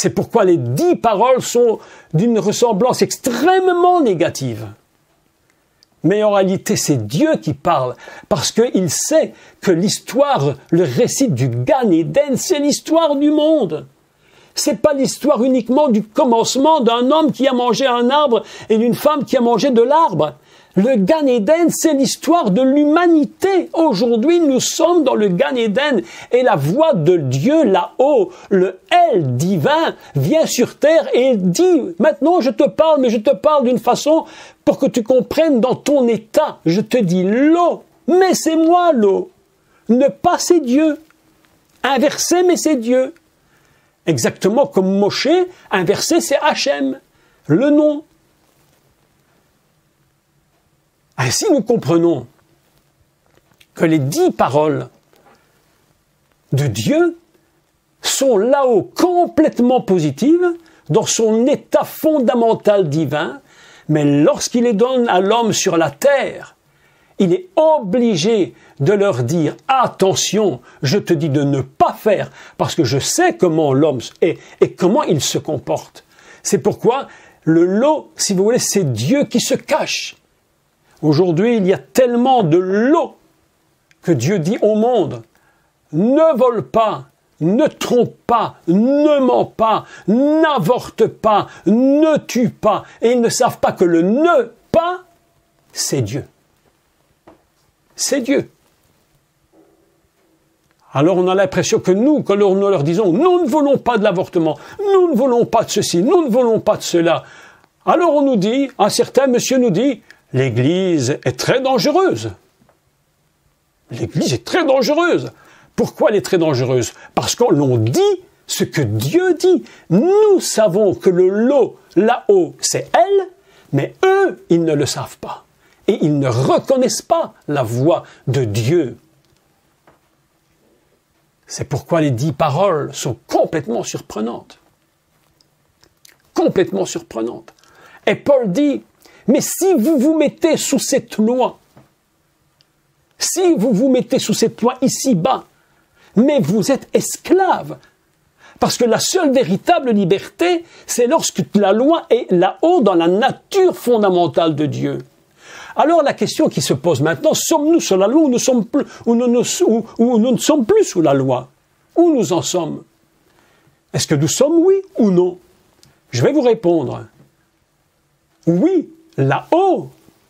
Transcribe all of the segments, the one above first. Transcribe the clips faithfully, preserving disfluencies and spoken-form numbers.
C'est pourquoi les dix paroles sont d'une ressemblance extrêmement négative. Mais en réalité, c'est Dieu qui parle, parce qu'il sait que l'histoire, le récit du Gan Eden, c'est l'histoire du monde. C'est pas l'histoire uniquement du commencement d'un homme qui a mangé un arbre et d'une femme qui a mangé de l'arbre. Le Gan Eden, c'est l'histoire de l'humanité. Aujourd'hui, nous sommes dans le Gan Eden et la voix de Dieu là-haut, le El divin, vient sur terre et dit, maintenant je te parle, mais je te parle d'une façon pour que tu comprennes dans ton état. Je te dis l'eau, mais c'est moi l'eau. Ne pas c'est Dieu. Inversé, mais c'est Dieu. Exactement comme Moshe, inversé, c'est Hachem, le nom. Ainsi, nous comprenons que les dix paroles de Dieu sont là-haut complètement positives, dans son état fondamental divin, mais lorsqu'il les donne à l'homme sur la terre, il est obligé de leur dire « Attention, je te dis de ne pas faire, parce que je sais comment l'homme est et comment il se comporte. » C'est pourquoi le lot, si vous voulez, c'est Dieu qui se cache. Aujourd'hui, il y a tellement de lots que Dieu dit au monde, ne vole pas, ne trompe pas, ne ment pas, n'avorte pas, ne tue pas. Et ils ne savent pas que le ne pas, c'est Dieu. C'est Dieu. Alors on a l'impression que nous, quand nous leur disons, nous ne voulons pas de l'avortement, nous ne voulons pas de ceci, nous ne voulons pas de cela. Alors on nous dit, un certain monsieur nous dit, l'Église est très dangereuse. L'Église est très dangereuse. Pourquoi elle est très dangereuse? Parce qu'on dit ce que Dieu dit. Nous savons que le lot là-haut, c'est elle, mais eux, ils ne le savent pas. Et ils ne reconnaissent pas la voix de Dieu. C'est pourquoi les dix paroles sont complètement surprenantes. Complètement surprenantes. Et Paul dit, mais si vous vous mettez sous cette loi, si vous vous mettez sous cette loi ici-bas, mais vous êtes esclaves, parce que la seule véritable liberté, c'est lorsque la loi est là-haut dans la nature fondamentale de Dieu. Alors la question qui se pose maintenant, sommes-nous sur la loi ou nous, sommes plus, ou nous, nous, ou, ou nous ne sommes plus sous la loi? Où nous en sommes? Est-ce que nous sommes oui ou non? Je vais vous répondre. Oui, là-haut.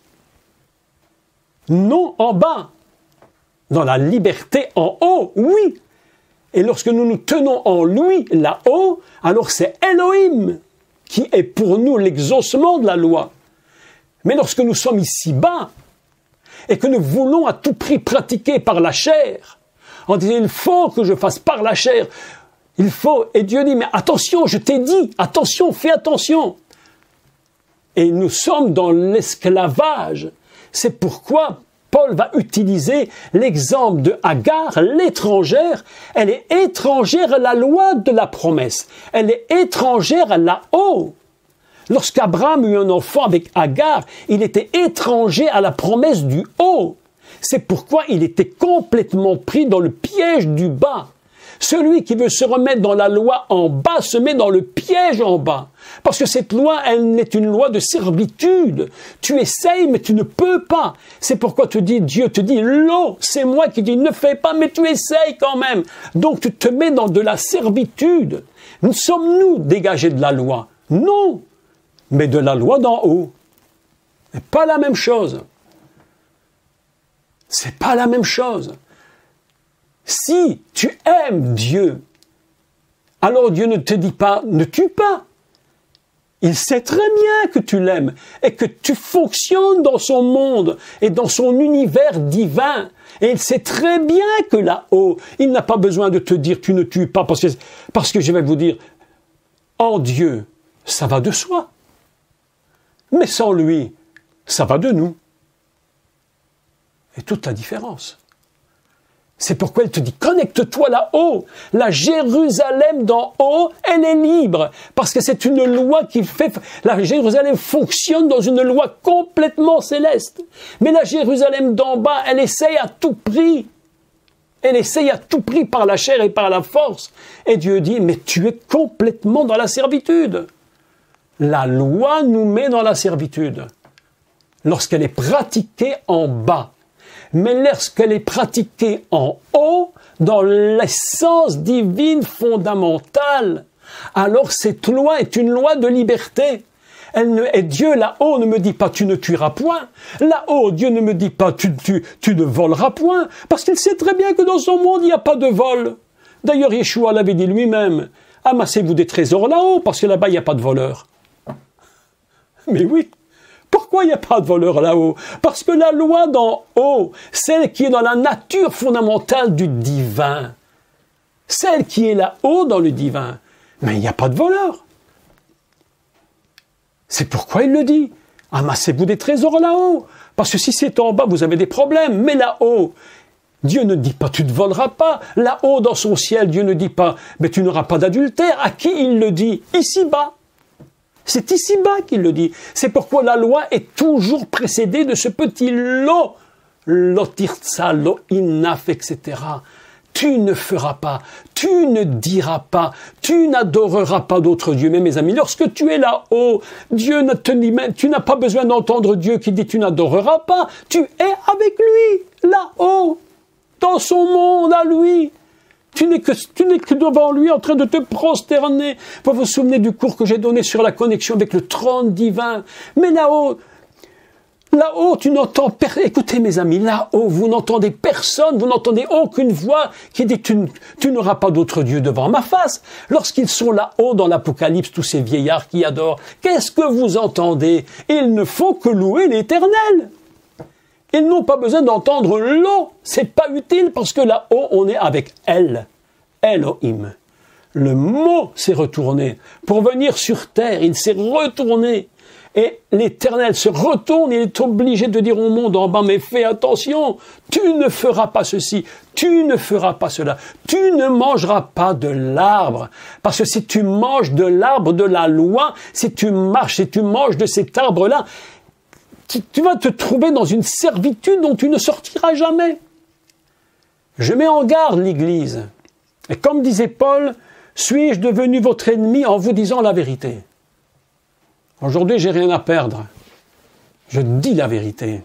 Non, en bas. Dans la liberté en haut, oui. Et lorsque nous nous tenons en lui, là-haut, alors c'est Elohim qui est pour nous l'exaucement de la loi. Mais lorsque nous sommes ici-bas, et que nous voulons à tout prix pratiquer par la chair, en disant, il faut que je fasse par la chair, il faut, et Dieu dit, mais attention, je t'ai dit, attention, fais attention. Et nous sommes dans l'esclavage. C'est pourquoi Paul va utiliser l'exemple de Agar, l'étrangère. Elle est étrangère à la loi de la promesse. Elle est étrangère à là-haut. Lorsqu'Abraham eut un enfant avec Agar, il était étranger à la promesse du haut. C'est pourquoi il était complètement pris dans le piège du bas. Celui qui veut se remettre dans la loi en bas se met dans le piège en bas. Parce que cette loi, elle est une loi de servitude. Tu essayes, mais tu ne peux pas. C'est pourquoi te dit, Dieu te dit, l'eau, c'est moi qui dis, ne fais pas, mais tu essayes quand même. Donc tu te mets dans de la servitude. Nous sommes-nous dégagés de la loi? Non, mais de la loi d'en haut. C'est pas la même chose. C'est pas la même chose. Si tu aimes Dieu, alors Dieu ne te dit pas, ne tue pas. Il sait très bien que tu l'aimes et que tu fonctionnes dans son monde et dans son univers divin. Et il sait très bien que là-haut, il n'a pas besoin de te dire, tu ne tues pas, parce que, parce que je vais vous dire, en Dieu, ça va de soi. Mais sans lui, ça va de nous. Et toute la différence. C'est pourquoi elle te dit, connecte-toi là-haut. La Jérusalem d'en haut, elle est libre. Parce que c'est une loi qui fait... La Jérusalem fonctionne dans une loi complètement céleste. Mais la Jérusalem d'en bas, elle essaye à tout prix. Elle essaye à tout prix par la chair et par la force. Et Dieu dit, mais tu es complètement dans la servitude. La loi nous met dans la servitude lorsqu'elle est pratiquée en bas. Mais lorsqu'elle est pratiquée en haut, dans l'essence divine fondamentale, alors cette loi est une loi de liberté. Elle ne, et Dieu là-haut ne me dit pas tu ne tueras point. Là-haut, Dieu ne me dit pas tu, tu, tu ne voleras point. Parce qu'il sait très bien que dans son monde, il n'y a pas de vol. D'ailleurs, Yeshua l'avait dit lui-même. Amassez-vous des trésors là-haut, parce que là-bas, il n'y a pas de voleurs. Mais oui. Pourquoi il n'y a pas de voleurs là-haut? Parce que la loi d'en haut, celle qui est dans la nature fondamentale du divin, celle qui est là-haut dans le divin, mais il n'y a pas de voleurs. C'est pourquoi il le dit. Amassez-vous des trésors là-haut. Parce que si c'est en bas, vous avez des problèmes. Mais là-haut, Dieu ne dit pas tu ne voleras pas. Là-haut, dans son ciel, Dieu ne dit pas mais tu n'auras pas d'adultère. À qui il le dit? Ici-bas. C'est ici-bas qu'il le dit. C'est pourquoi la loi est toujours précédée de ce petit lo. Lotirtsa, lo inaf, et cetera. Tu ne feras pas, tu ne diras pas, tu n'adoreras pas d'autres dieux. Mais mes amis, lorsque tu es là-haut, Dieu ne te dit même, tu n'as pas besoin d'entendre Dieu qui dit tu n'adoreras pas. Tu es avec lui, là-haut, dans son monde à lui. Tu n'es que, tu n'es que devant lui en train de te prosterner. Vous vous souvenez du cours que j'ai donné sur la connexion avec le trône divin. Mais là-haut, Là-haut, tu n'entends personne. Écoutez, mes amis, là-haut, vous n'entendez personne, vous n'entendez aucune voix qui dit tu, tu n'auras pas d'autre Dieu devant ma face. Lorsqu'ils sont là-haut dans l'Apocalypse, tous ces vieillards qui adorent, qu'est-ce que vous entendez? Ils ne font que louer l'Éternel. Ils n'ont pas besoin d'entendre l'eau. C'est pas utile parce que là-haut, on est avec elle. Elohim. Le mot s'est retourné. Pour venir sur terre, il s'est retourné. Et l'Éternel se retourne, il est obligé de dire au monde en bas, mais fais attention, tu ne feras pas ceci, tu ne feras pas cela, tu ne mangeras pas de l'arbre. Parce que si tu manges de l'arbre de la loi, si tu marches, si tu manges de cet arbre-là, tu, tu vas te trouver dans une servitude dont tu ne sortiras jamais. Je mets en garde l'Église. Et comme disait Paul, suis-je devenu votre ennemi en vous disant la vérité? Aujourd'hui, j'ai rien à perdre. Je dis la vérité.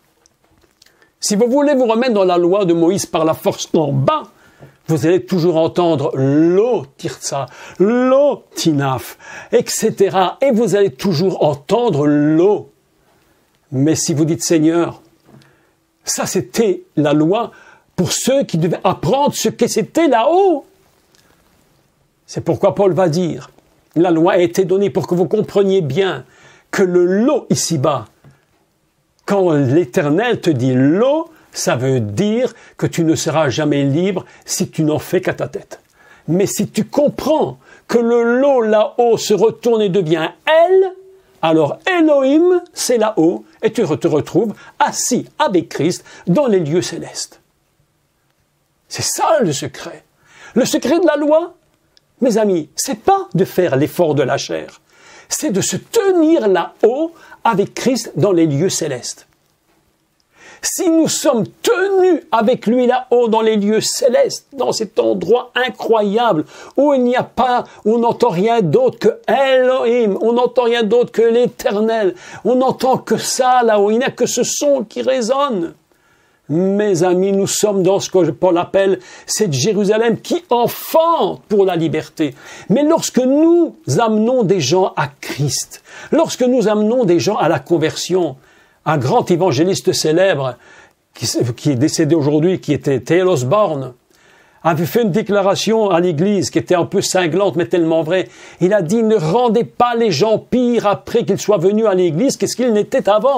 Si vous voulez vous remettre dans la loi de Moïse par la force en bas, vous allez toujours entendre lo tirtsa, lo tinaf, et cetera. Et vous allez toujours entendre lo. Mais si vous dites Seigneur, ça c'était la loi pour ceux qui devaient apprendre ce que c'était là-haut. C'est pourquoi Paul va dire, la loi a été donnée pour que vous compreniez bien que le lot ici-bas, quand l'Éternel te dit lot, ça veut dire que tu ne seras jamais libre si tu n'en fais qu'à ta tête. Mais si tu comprends que le lot là-haut se retourne et devient elle, alors Elohim, c'est là-haut, et tu te retrouves assis avec Christ dans les lieux célestes. C'est ça le secret. Le secret de la loi, mes amis, c'est pas de faire l'effort de la chair, c'est de se tenir là-haut avec Christ dans les lieux célestes. Si nous sommes tenus avec lui là-haut dans les lieux célestes, dans cet endroit incroyable où il n'y a pas, où on n'entend rien d'autre que Elohim, on n'entend rien d'autre que l'Éternel, on n'entend que ça là-haut, il n'y a que ce son qui résonne. Mes amis, nous sommes dans ce que Paul appelle cette Jérusalem qui enfante pour la liberté. Mais lorsque nous amenons des gens à Christ, lorsque nous amenons des gens à la conversion, un grand évangéliste célèbre qui, qui est décédé aujourd'hui, qui était T L Osborne, avait fait une déclaration à l'église qui était un peu cinglante mais tellement vraie. Il a dit « Ne rendez pas les gens pires après qu'ils soient venus à l'église qu'est-ce qu'ils n'étaient avant ».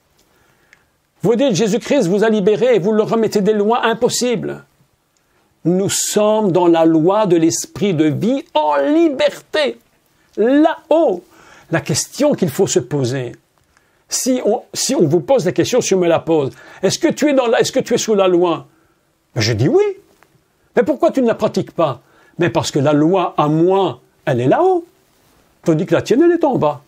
Vous dites, Jésus-Christ vous a libéré et vous leur remettez des lois impossibles. Nous sommes dans la loi de l'esprit de vie en liberté. Là-haut, la question qu'il faut se poser, si on, si on vous pose la question, si on me la pose, est-ce que tu es dans la, est-ce que tu es sous la loi? Je dis oui. Mais pourquoi tu ne la pratiques pas? Mais parce que la loi à moi, elle est là-haut. Tandis que la tienne, elle est en bas.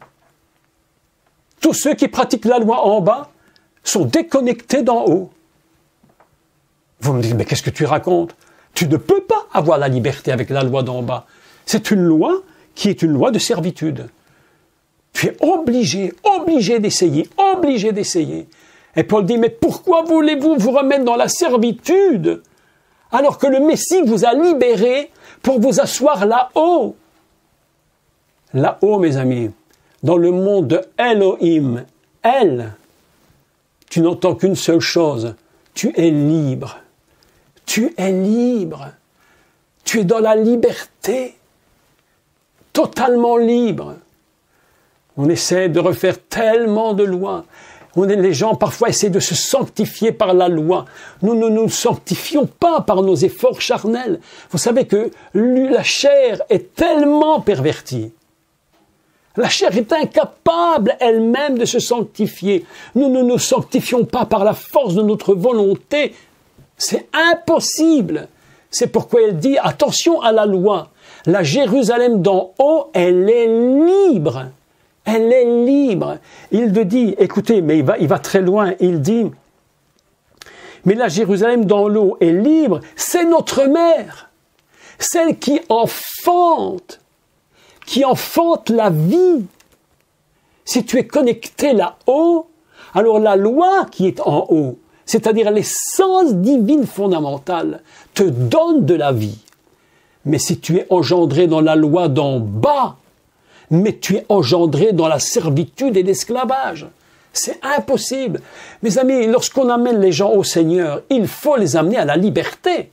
Tous ceux qui pratiquent la loi en bas, sont déconnectés d'en haut. Vous me dites, mais qu'est-ce que tu racontes? Tu ne peux pas avoir la liberté avec la loi d'en bas. C'est une loi qui est une loi de servitude. Tu es obligé, obligé d'essayer, obligé d'essayer. Et Paul dit, mais pourquoi voulez-vous vous remettre dans la servitude alors que le Messie vous a libéré pour vous asseoir là-haut? Là-haut, mes amis, dans le monde de Elohim, elle, tu n'entends qu'une seule chose, tu es libre. Tu es libre. Tu es dans la liberté, totalement libre. On essaie de refaire tellement de lois. On est, les gens parfois essaient de se sanctifier par la loi. Nous ne nous sanctifions pas par nos efforts charnels. Vous savez que la chair est tellement pervertie. La chair est incapable elle-même de se sanctifier. Nous ne nous sanctifions pas par la force de notre volonté. C'est impossible. C'est pourquoi elle dit, attention à la loi. La Jérusalem d'en haut, elle est libre. Elle est libre. Il te dit, écoutez, mais il va, il va très loin. Il dit, mais la Jérusalem d'en haut est libre. C'est notre mère. Celle qui enfante. Qui enfante la vie. Si tu es connecté là-haut, alors la loi qui est en haut, c'est-à-dire l'essence divine fondamentale, te donne de la vie. Mais si tu es engendré dans la loi d'en bas, mais tu es engendré dans la servitude et l'esclavage. C'est impossible. Mes amis, lorsqu'on amène les gens au Seigneur, il faut les amener à la liberté.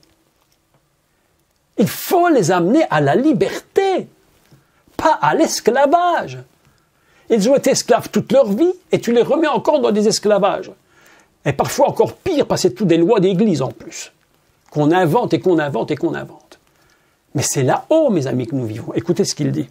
Il faut les amener à la liberté, pas à l'esclavage. Ils ont été esclaves toute leur vie et tu les remets encore dans des esclavages. Et parfois encore pire, parce que c'est tout des lois d'église en plus, qu'on invente et qu'on invente et qu'on invente. Mais c'est là-haut, mes amis, que nous vivons. Écoutez ce qu'il dit.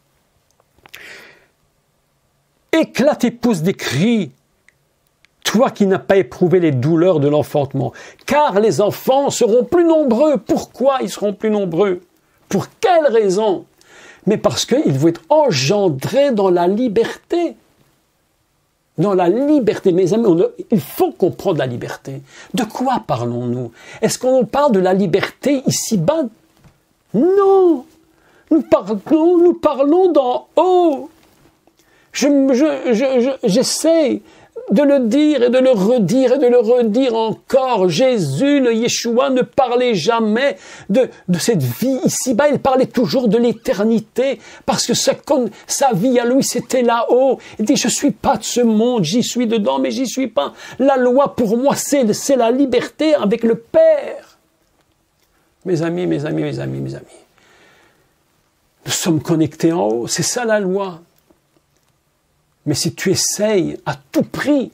Éclate et pousse des cris, toi qui n'as pas éprouvé les douleurs de l'enfantement, car les enfants seront plus nombreux. Pourquoi ils seront plus nombreux? Pour quelle raison? Mais parce qu'ils vont être engendrés dans la liberté. Dans la liberté, mes amis, on a, il faut comprendre la liberté. De quoi parlons-nous? Est-ce qu'on parle de la liberté ici-bas? Non! Nous parlons, nous parlons d'en haut. Je, je, je, je, j'essaie de le dire et de le redire et de le redire encore. Jésus, le Yeshua, ne parlait jamais de, de cette vie ici-bas. Il parlait toujours de l'éternité parce que sa, sa vie à lui, c'était là-haut. Il dit, je suis pas de ce monde, j'y suis dedans, mais j'y suis pas. La loi, pour moi, c'est, c'est la liberté avec le Père. Mes amis, mes amis, mes amis, mes amis. Nous sommes connectés en haut, c'est ça la loi. Mais si tu essayes à tout prix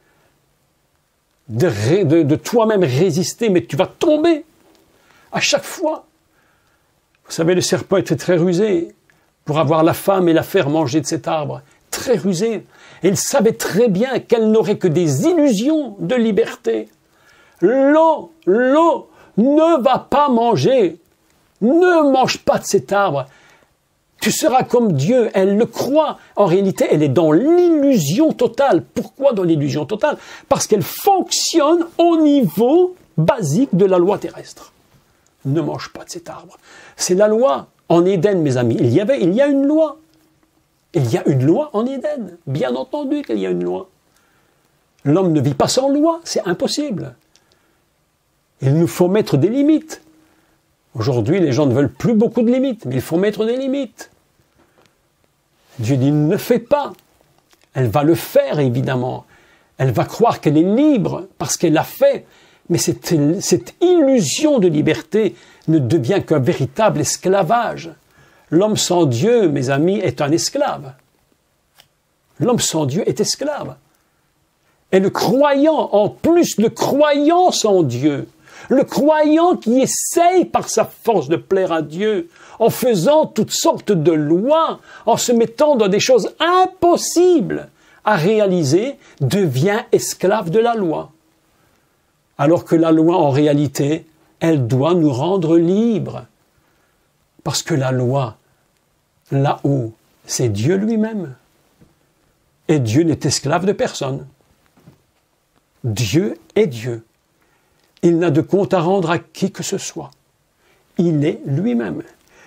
de, de, de toi-même résister, mais tu vas tomber à chaque fois. Vous savez, le serpent était très rusé pour avoir la femme et la faire manger de cet arbre. Très rusé. Et il savait très bien qu'elle n'aurait que des illusions de liberté. L'eau, l'eau ne va pas manger. Ne mange pas de cet arbre. Tu seras comme Dieu, elle le croit. En réalité, elle est dans l'illusion totale. Pourquoi dans l'illusion totale? Parce qu'elle fonctionne au niveau basique de la loi terrestre. Ne mange pas de cet arbre. C'est la loi. En Éden, mes amis, il y avait, il y a une loi. Il y a une loi en Éden. Bien entendu qu'il y a une loi. L'homme ne vit pas sans loi, c'est impossible. Il nous faut mettre des limites. Aujourd'hui, les gens ne veulent plus beaucoup de limites, mais il faut mettre des limites. Dieu dit, ne fais pas. Elle va le faire, évidemment. Elle va croire qu'elle est libre parce qu'elle l'a fait. Mais cette, cette illusion de liberté ne devient qu'un véritable esclavage. L'homme sans Dieu, mes amis, est un esclave. L'homme sans Dieu est esclave. Et le croyant, en plus le croyant sans Dieu, le croyant qui essaye par sa force de plaire à Dieu, en faisant toutes sortes de lois, en se mettant dans des choses impossibles à réaliser, devient esclave de la loi. Alors que la loi, en réalité, elle doit nous rendre libres. Parce que la loi, là-haut, c'est Dieu lui-même. Et Dieu n'est esclave de personne. Dieu est Dieu. Il n'a de compte à rendre à qui que ce soit. Il est lui-même.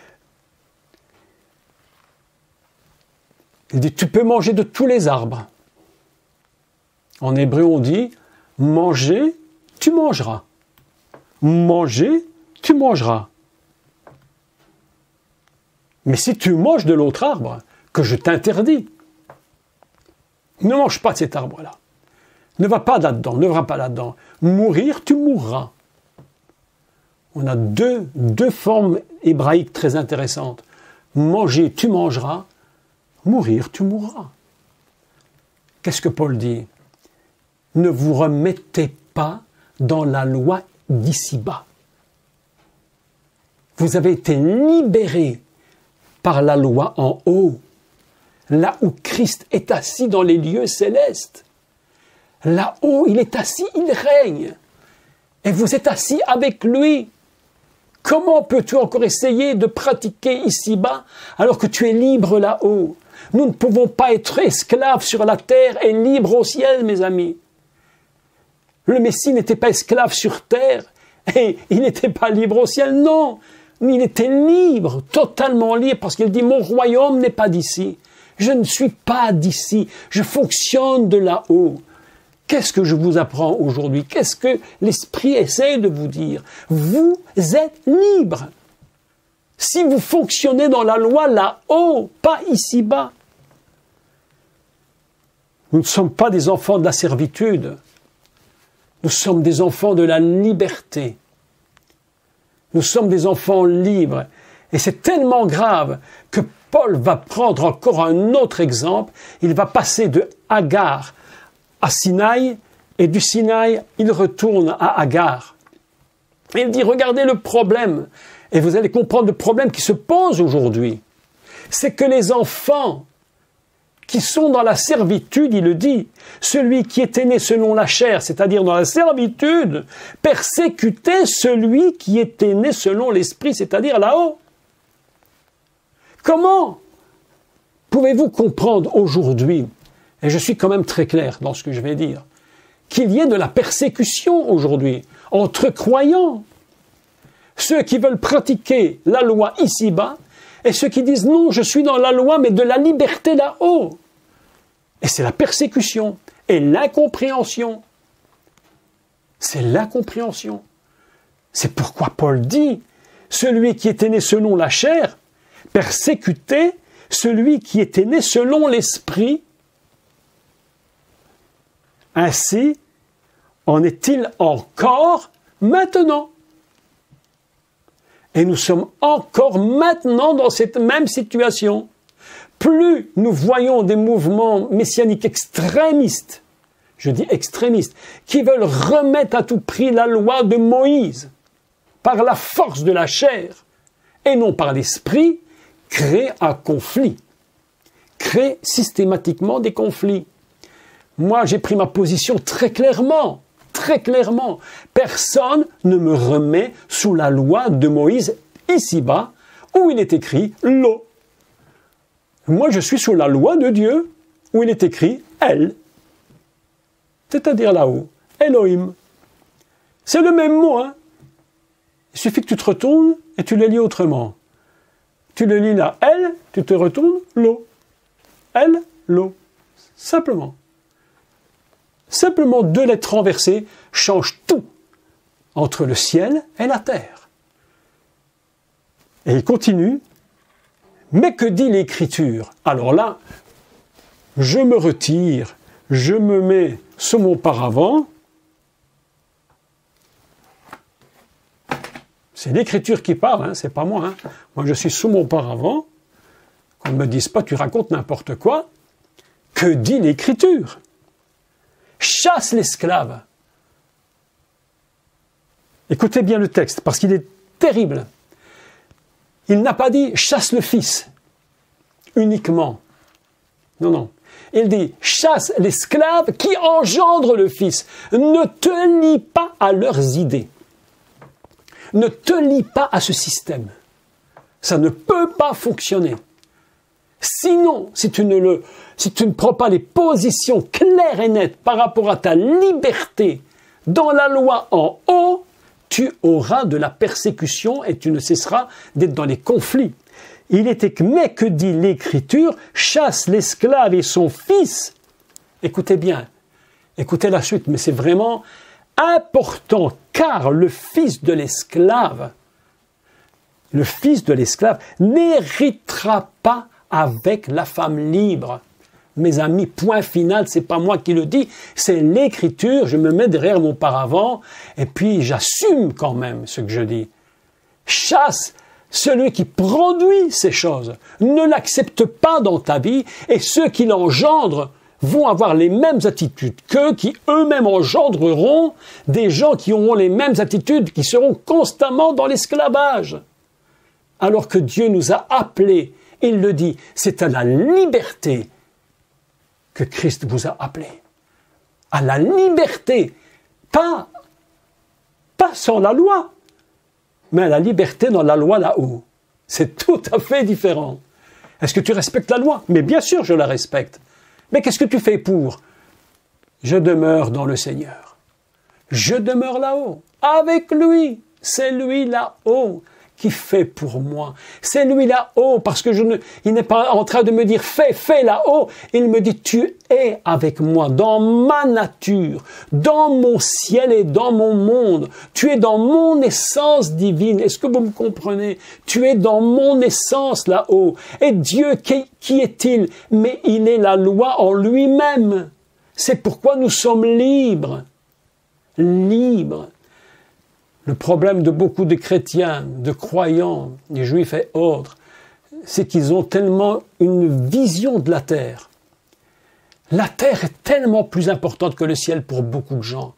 Il dit, tu peux manger de tous les arbres. En hébreu, on dit, manger, tu mangeras. Manger, tu mangeras. Mais si tu manges de l'autre arbre, que je t'interdis, ne mange pas de cet arbre-là. Ne va pas là-dedans, ne va pas là-dedans. Mourir, tu mourras. On a deux, deux formes hébraïques très intéressantes. Manger, tu mangeras. Mourir, tu mourras. Qu'est-ce que Paul dit? Ne vous remettez pas dans la loi d'ici-bas. Vous avez été libérés par la loi en haut, là où Christ est assis dans les lieux célestes. Là-haut, il est assis, il règne. Et vous êtes assis avec lui. Comment peux-tu encore essayer de pratiquer ici-bas alors que tu es libre là-haut? Nous ne pouvons pas être esclaves sur la terre et libres au ciel, mes amis. Le Messie n'était pas esclave sur terre et il n'était pas libre au ciel, non. Il était libre, totalement libre, parce qu'il dit « Mon royaume n'est pas d'ici. Je ne suis pas d'ici. Je fonctionne de là-haut. » Qu'est-ce que je vous apprends aujourd'hui? Qu'est-ce que l'Esprit essaie de vous dire? Vous êtes libre. Si vous fonctionnez dans la loi là-haut, pas ici-bas. Nous ne sommes pas des enfants de la servitude. Nous sommes des enfants de la liberté. Nous sommes des enfants libres. Et c'est tellement grave que Paul va prendre encore un autre exemple. Il va passer de Agar à Sinaï, et du Sinaï, il retourne à Agar. Et il dit, regardez le problème, et vous allez comprendre le problème qui se pose aujourd'hui. C'est que les enfants qui sont dans la servitude, il le dit, celui qui était né selon la chair, c'est-à-dire dans la servitude, persécutait celui qui était né selon l'esprit, c'est-à-dire là-haut. Comment pouvez-vous comprendre aujourd'hui, et je suis quand même très clair dans ce que je vais dire, qu'il y ait de la persécution aujourd'hui entre croyants, ceux qui veulent pratiquer la loi ici-bas, et ceux qui disent non, je suis dans la loi, mais de la liberté là-haut. Et c'est la persécution et l'incompréhension. C'est l'incompréhension. C'est pourquoi Paul dit, celui qui était né selon la chair persécutait celui qui était né selon l'esprit. Ainsi en est-il encore maintenant. Et nous sommes encore maintenant dans cette même situation. Plus nous voyons des mouvements messianiques extrémistes, je dis extrémistes, qui veulent remettre à tout prix la loi de Moïse par la force de la chair et non par l'esprit, créent un conflit, créent systématiquement des conflits. Moi, j'ai pris ma position très clairement, très clairement. Personne ne me remet sous la loi de Moïse ici-bas, où il est écrit « l'eau ». Moi, je suis sous la loi de Dieu, où il est écrit « elle », c'est-à-dire là-haut, Elohim. C'est le même mot, hein. Il suffit que tu te retournes et tu le lis autrement. Tu le lis là, elle, tu te retournes, l'eau. Elle, l'eau. Simplement. Simplement deux lettres renversées changent tout entre le ciel et la terre. Et il continue. Mais que dit l'Écriture? Alors là, je me retire, je me mets sous mon paravent. C'est l'Écriture qui parle, hein, c'est pas moi. Hein. Moi, je suis sous mon paravent. Qu'on ne me dise pas, tu racontes n'importe quoi. Que dit l'Écriture? Chasse l'esclave. Écoutez bien le texte, parce qu'il est terrible. Il n'a pas dit « chasse le fils » uniquement. Non, non. Il dit « chasse l'esclave qui engendre le fils ». Ne te lie pas à leurs idées. Ne te lie pas à ce système. Ça ne peut pas fonctionner. Sinon, si tu ne, le, si tu ne prends pas les positions claires et nettes par rapport à ta liberté dans la loi en haut, tu auras de la persécution et tu ne cesseras d'être dans les conflits. Il était, mais que dit l'Écriture? Chasse l'esclave et son fils. Écoutez bien, écoutez la suite, mais c'est vraiment important, car le fils de l'esclave, le fils de l'esclave n'héritera pas avec la femme libre. Mes amis, point final, c'est pas moi qui le dis, c'est l'Écriture, je me mets derrière mon paravent, et puis j'assume quand même ce que je dis. Chasse celui qui produit ces choses, ne l'accepte pas dans ta vie, et ceux qui l'engendrent vont avoir les mêmes attitudes qu'eux, qui eux-mêmes engendreront des gens qui auront les mêmes attitudes, qui seront constamment dans l'esclavage. Alors que Dieu nous a appelés, il le dit, c'est à la liberté que Christ vous a appelés. À la liberté, pas, pas sans la loi, mais à la liberté dans la loi là-haut. C'est tout à fait différent. Est-ce que tu respectes la loi? Mais bien sûr, je la respecte. Mais qu'est-ce que tu fais pour? Je demeure dans le Seigneur. Je demeure là-haut, avec lui. C'est lui là-haut qui fait pour moi. C'est lui là-haut, parce que je ne, il n'est pas en train de me dire fais, fais là-haut. Il me dit tu es avec moi dans ma nature, dans mon ciel et dans mon monde. Tu es dans mon essence divine. Est-ce que vous me comprenez? Tu es dans mon essence là-haut. Et Dieu, qui, qui est-il? Mais il est la loi en lui-même. C'est pourquoi nous sommes libres. Libres. Le problème de beaucoup de chrétiens, de croyants, des juifs et autres, c'est qu'ils ont tellement une vision de la terre. La terre est tellement plus importante que le ciel pour beaucoup de gens.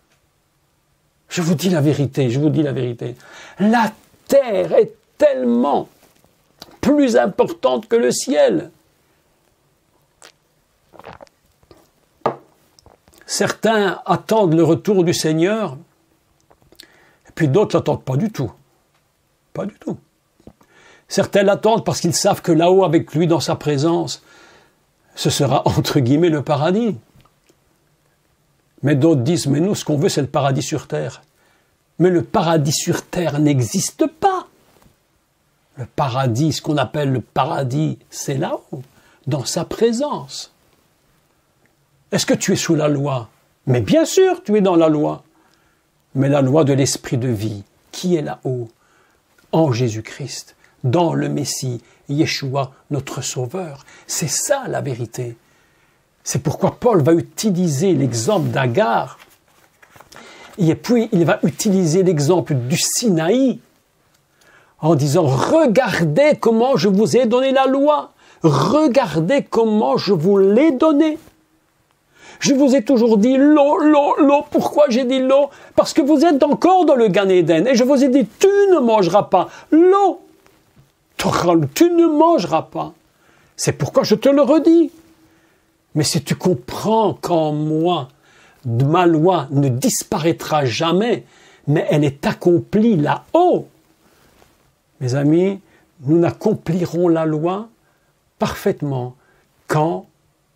Je vous dis la vérité, je vous dis la vérité. La terre est tellement plus importante que le ciel. Certains attendent le retour du Seigneur, puis d'autres l'attendent pas du tout. Pas du tout. Certains l'attendent parce qu'ils savent que là-haut, avec lui dans sa présence, ce sera entre guillemets le paradis. Mais d'autres disent, mais nous, ce qu'on veut, c'est le paradis sur terre. Mais le paradis sur terre n'existe pas. Le paradis, ce qu'on appelle le paradis, c'est là-haut, dans sa présence. Est-ce que tu es sous la loi? Mais bien sûr, tu es dans la loi. Mais la loi de l'esprit de vie, qui est là-haut, en Jésus-Christ, dans le Messie, Yeshua, notre Sauveur. C'est ça la vérité. C'est pourquoi Paul va utiliser l'exemple d'Agar, et puis il va utiliser l'exemple du Sinaï, en disant « Regardez comment je vous ai donné la loi, regardez comment je vous l'ai donnée. » Je vous ai toujours dit l'eau, l'eau, l'eau. Pourquoi j'ai dit l'eau? Parce que vous êtes encore dans le Gan Eden. Et je vous ai dit, tu ne mangeras pas l'eau. Tu ne mangeras pas. C'est pourquoi je te le redis. Mais si tu comprends qu'en moi, ma loi ne disparaîtra jamais, mais elle est accomplie là-haut. Mes amis, nous n'accomplirons la loi parfaitement quand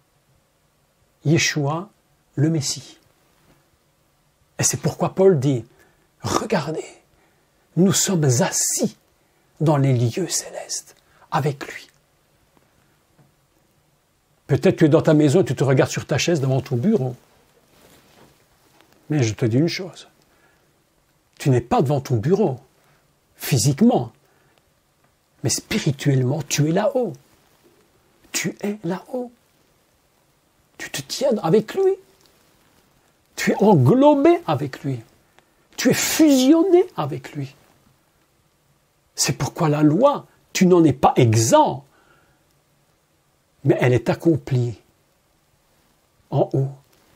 Yeshua, le Messie. Et c'est pourquoi Paul dit, regardez, nous sommes assis dans les lieux célestes avec lui. Peut-être que tu es dans ta maison et tu te regardes sur ta chaise devant ton bureau. Mais je te dis une chose, tu n'es pas devant ton bureau, physiquement, mais spirituellement, tu es là-haut. Tu es là-haut. Tu te tiens avec lui. Tu es englobé avec lui. Tu es fusionné avec lui. C'est pourquoi la loi, tu n'en es pas exempt, mais elle est accomplie en haut.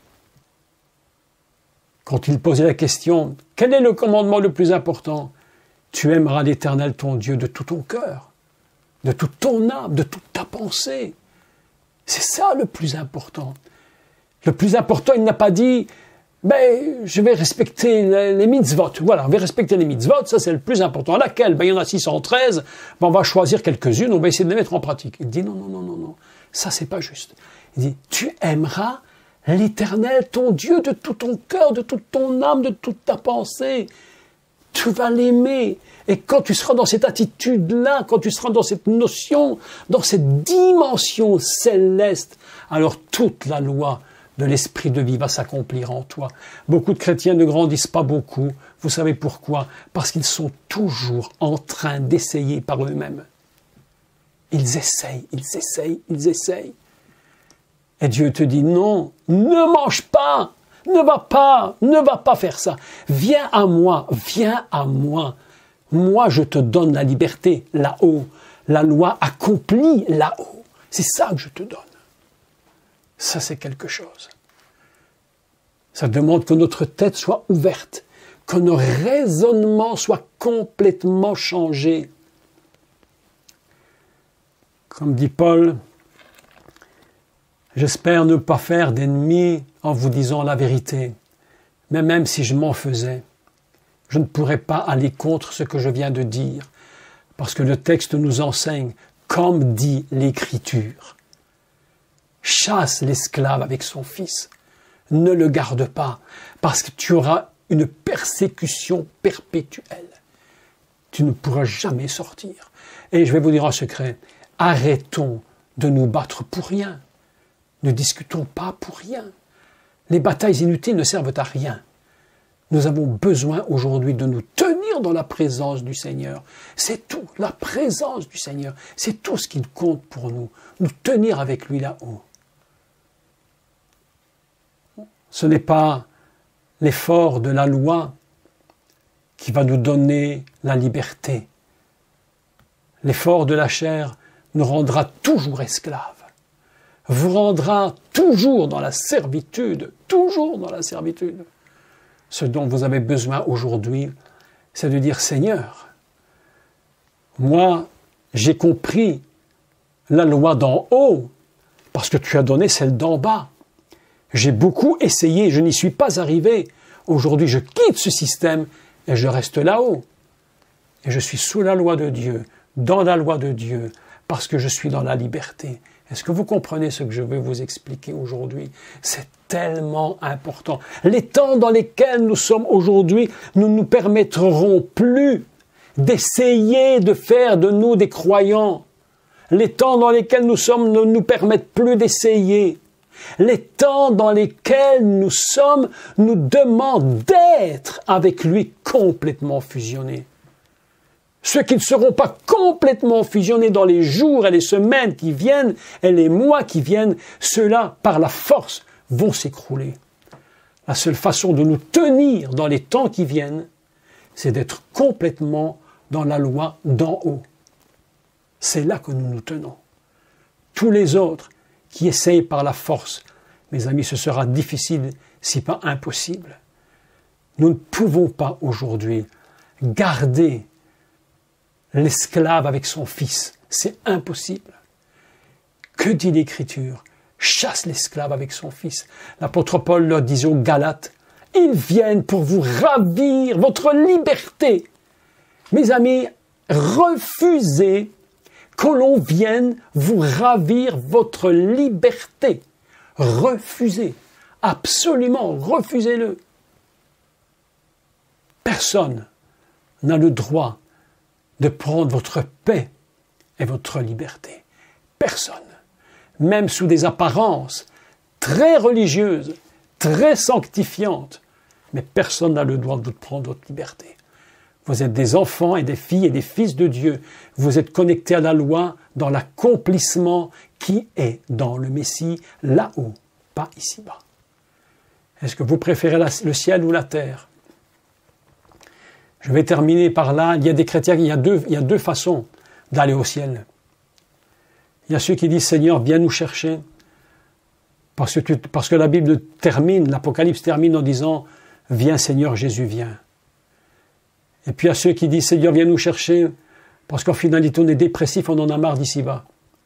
Quand il posait la question, quel est le commandement le plus important? Tu aimeras l'Éternel ton Dieu de tout ton cœur, de toute ton âme, de toute ta pensée. C'est ça le plus important. Le plus important, il n'a pas dit, ben, je vais respecter les, les mitzvot. Voilà, on va respecter les mitzvot, ça c'est le plus important. Laquelle? Ben, il y en a six cent treize, ben, on va choisir quelques-unes, on va essayer de les mettre en pratique. Il dit non, non, non, non, non, ça c'est pas juste. Il dit, tu aimeras l'Éternel, ton Dieu, de tout ton cœur, de toute ton âme, de toute ta pensée. tu vas l'aimer. Et quand tu seras dans cette attitude-là, quand tu seras dans cette notion, dans cette dimension céleste, alors toute la loi de l'esprit de vie va s'accomplir en toi. Beaucoup de chrétiens ne grandissent pas beaucoup. Vous savez pourquoi? Parce qu'ils sont toujours en train d'essayer par eux-mêmes. Ils essayent, ils essayent, ils essayent. Et Dieu te dit non, ne mange pas, ne va pas, ne va pas faire ça. Viens à moi, viens à moi. Moi, je te donne la liberté là-haut. La loi accomplie là-haut. C'est ça que je te donne. Ça, c'est quelque chose. Ça demande que notre tête soit ouverte, que nos raisonnements soient complètement changés. Comme dit Paul, j'espère ne pas faire d'ennemis en vous disant la vérité, mais même si je m'en faisais, je ne pourrais pas aller contre ce que je viens de dire, parce que le texte nous enseigne, comme dit l'Écriture, chasse l'esclave avec son fils, ne le garde pas, parce que tu auras une persécution perpétuelle. Tu ne pourras jamais sortir. Et je vais vous dire un secret, arrêtons de nous battre pour rien. Ne discutons pas pour rien. Les batailles inutiles ne servent à rien. Nous avons besoin aujourd'hui de nous tenir dans la présence du Seigneur. C'est tout, la présence du Seigneur. C'est tout ce qui compte pour nous. Nous tenir avec lui là-haut. Ce n'est pas l'effort de la loi qui va nous donner la liberté. L'effort de la chair nous rendra toujours esclaves, vous rendra toujours dans la servitude, toujours dans la servitude. Ce dont vous avez besoin aujourd'hui, c'est de dire, Seigneur, moi, j'ai compris la loi d'en haut, parce que tu as donné celle d'en bas. J'ai beaucoup essayé, je n'y suis pas arrivé. Aujourd'hui, je quitte ce système et je reste là-haut. Et je suis sous la loi de Dieu, dans la loi de Dieu, parce que je suis dans la liberté. Est-ce que vous comprenez ce que je veux vous expliquer aujourd'hui? C'est tellement important. Les temps dans lesquels nous sommes aujourd'hui ne nous permettront plus d'essayer de faire de nous des croyants. Les temps dans lesquels nous sommes ne nous permettent plus d'essayer. Les temps dans lesquels nous sommes nous demandent d'être avec lui complètement fusionnés. Ceux qui ne seront pas complètement fusionnés dans les jours et les semaines qui viennent et les mois qui viennent, ceux-là, par la force, vont s'écrouler. La seule façon de nous tenir dans les temps qui viennent, c'est d'être complètement dans la loi d'en haut. C'est là que nous nous tenons. Tous les autres qui essayent par la force, mes amis, ce sera difficile, si pas impossible. Nous ne pouvons pas aujourd'hui garder l'esclave avec son fils. C'est impossible. Que dit l'Écriture? Chasse l'esclave avec son fils. L'apôtre Paul leur disait aux Galates, ils viennent pour vous ravir votre liberté. Mes amis, refusez que l'on vienne vous ravir votre liberté. Refusez. Absolument, refusez-le. Personne n'a le droit de prendre votre paix et votre liberté. Personne. Même sous des apparences très religieuses, très sanctifiantes, mais personne n'a le droit de prendre votre liberté. Vous êtes des enfants et des filles et des fils de Dieu. Vous êtes connectés à la loi dans l'accomplissement qui est dans le Messie, là-haut, pas ici-bas. Est-ce que vous préférez la, le ciel ou la terre? Je vais terminer par là. Il y a des chrétiens, il y a deux, il y a deux façons d'aller au ciel. Il y a ceux qui disent, Seigneur, viens nous chercher. Parce que, tu, parce que la Bible termine, l'Apocalypse termine en disant, viens Seigneur Jésus, viens. Et puis il y a ceux qui disent, Seigneur, viens nous chercher, parce qu'en finalité, on est dépressif, on en a marre d'ici-bas.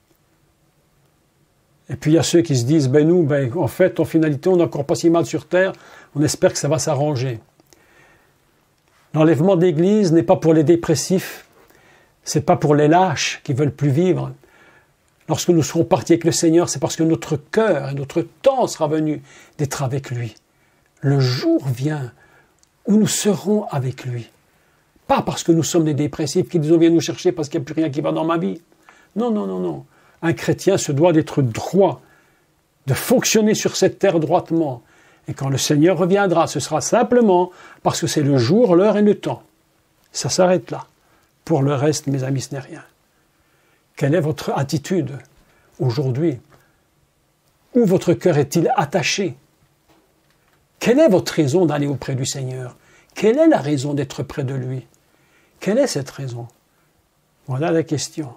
Et puis il y a ceux qui se disent, ben nous, ben, en fait, en finalité, on n'est encore pas si mal sur terre, on espère que ça va s'arranger. L'enlèvement de l'Église n'est pas pour les dépressifs, c'est pas pour les lâches qui veulent plus vivre. Lorsque nous serons partis avec le Seigneur, c'est parce que notre cœur et notre temps sera venu d'être avec lui. Le jour vient où nous serons avec lui. Pas parce que nous sommes des dépressifs qui disent « viens nous chercher parce qu'il n'y a plus rien qui va dans ma vie ». Non, non, non, non. Un chrétien se doit d'être droit, de fonctionner sur cette terre droitement. Et quand le Seigneur reviendra, ce sera simplement parce que c'est le jour, l'heure et le temps. Ça s'arrête là. Pour le reste, mes amis, ce n'est rien. Quelle est votre attitude aujourd'hui? Où votre cœur est-il attaché? Quelle est votre raison d'aller auprès du Seigneur? Quelle est la raison d'être près de lui? Quelle est cette raison? Voilà la question.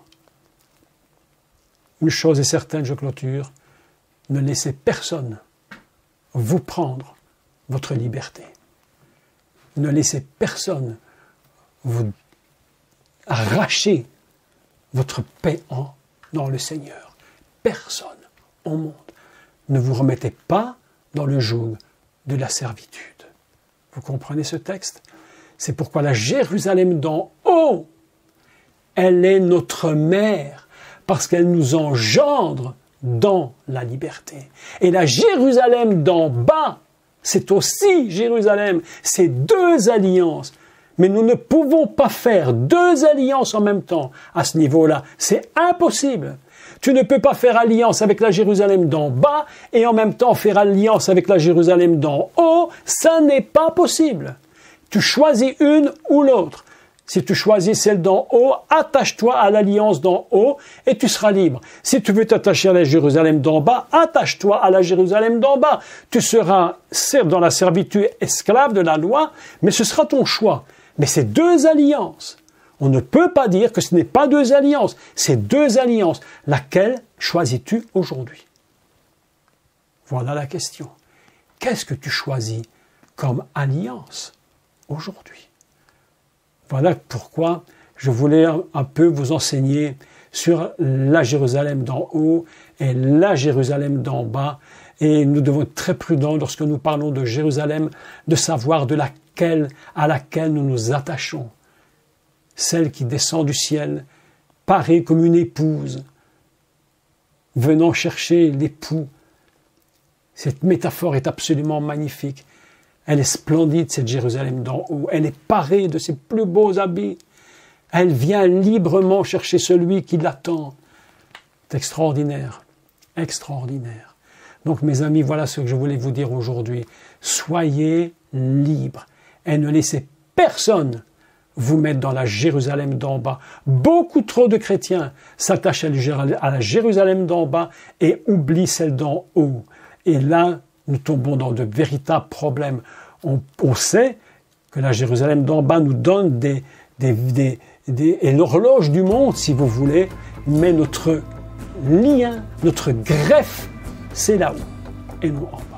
Une chose est certaine, je clôture, ne laissez personne vous prendre votre liberté. Ne laissez personne vous arracher votre paix en, dans le Seigneur. Personne au monde. Ne vous remettez pas dans le joug de la servitude. Vous comprenez ce texte? C'est pourquoi la Jérusalem d'en haut, elle est notre mère, parce qu'elle nous engendre dans la liberté. Et la Jérusalem d'en bas, c'est aussi Jérusalem. C'est deux alliances. Mais nous ne pouvons pas faire deux alliances en même temps à ce niveau-là. C'est impossible. Tu ne peux pas faire alliance avec la Jérusalem d'en bas et en même temps faire alliance avec la Jérusalem d'en haut. Ça n'est pas possible. Tu choisis une ou l'autre. Si tu choisis celle d'en haut, attache-toi à l'alliance d'en haut et tu seras libre. Si tu veux t'attacher à la Jérusalem d'en bas, attache-toi à la Jérusalem d'en bas. Tu seras certes dans la servitude esclave de la loi, mais ce sera ton choix. Mais c'est deux alliances. On ne peut pas dire que ce n'est pas deux alliances. C'est deux alliances. Laquelle choisis-tu aujourd'hui? Voilà la question. Qu'est-ce que tu choisis comme alliance aujourd'hui? Voilà pourquoi je voulais un peu vous enseigner sur la Jérusalem d'en haut et la Jérusalem d'en bas. Et nous devons être très prudents lorsque nous parlons de Jérusalem, de savoir de laquelle, à laquelle nous nous attachons. Celle qui descend du ciel, parée comme une épouse, venant chercher l'époux. Cette métaphore est absolument magnifique. Elle est splendide, cette Jérusalem d'en haut. Elle est parée de ses plus beaux habits. Elle vient librement chercher celui qui l'attend. C'est extraordinaire, extraordinaire. Donc, mes amis, voilà ce que je voulais vous dire aujourd'hui. Soyez libres et ne laissez personne vous mettre dans la Jérusalem d'en bas. Beaucoup trop de chrétiens s'attachent à la Jérusalem d'en bas et oublient celle d'en haut. Et là, nous tombons dans de véritables problèmes. On, on sait que la Jérusalem d'en bas nous donne des, des, des, des, et l'horloge du monde, si vous voulez, mais notre lien, notre greffe, c'est là-haut et non en bas.